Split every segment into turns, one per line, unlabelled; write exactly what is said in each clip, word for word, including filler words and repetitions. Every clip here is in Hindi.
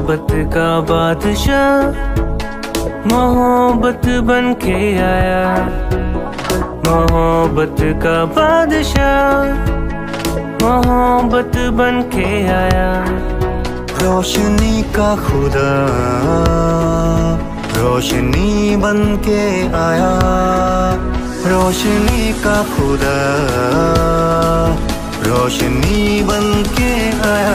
मोहब्बत का बादशाह मोहब्बत बन के आया, मोहब्बत का बादशाह मोहब्बत बन के आया।
रोशनी का खुदा रोशनी बन के आया, रोशनी का खुदा रोशनी बन के आया।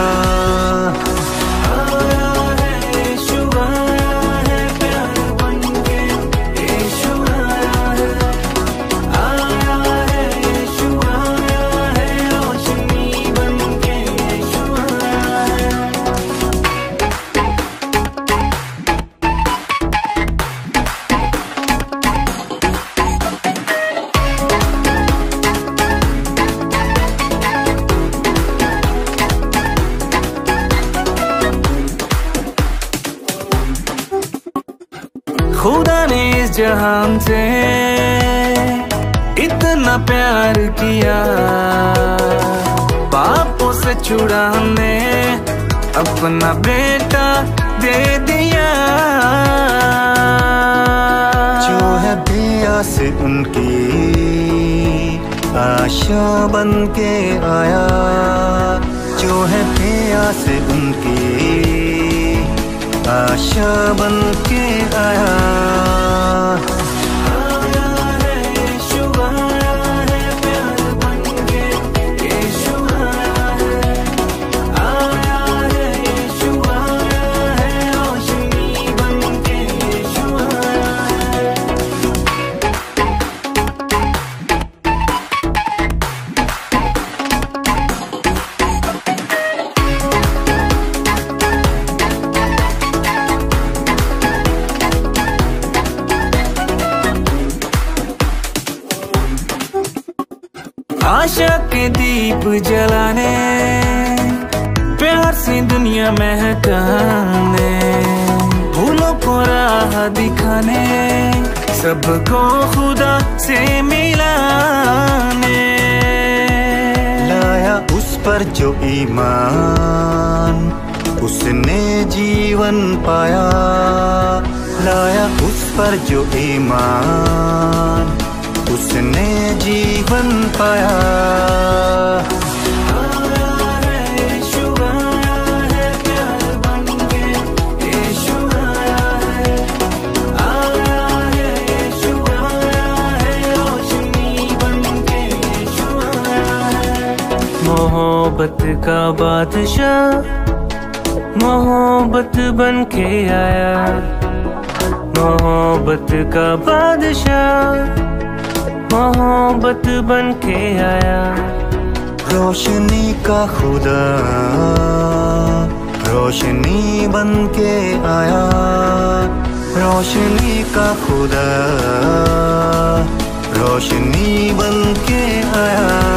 खुदा ने इस जहान से इतना प्यार किया, पापों से छुड़ाने अपना बेटा दे दिया।
जो है पिया से उनकी आशा बन के आया, जो है पिया से उनकी आशा बन के आया।
आशा के दीप जलाने, प्यार से दुनिया महकाने, भूलों को राह दिखाने, सबको खुदा से मिलाने।
लाया उस पर जो ईमान, उसने जीवन पाया। लाया उस पर जो ईमान, उसने जीवन पाया।
मोहब्बत का बादशाह मोहब्बत बन के आया, मोहब्बत का बादशाह मोहब्बत बन के आया।
रोशनी का खुदा रोशनी बन के आया, रोशनी का खुदा रोशनी बन के आया।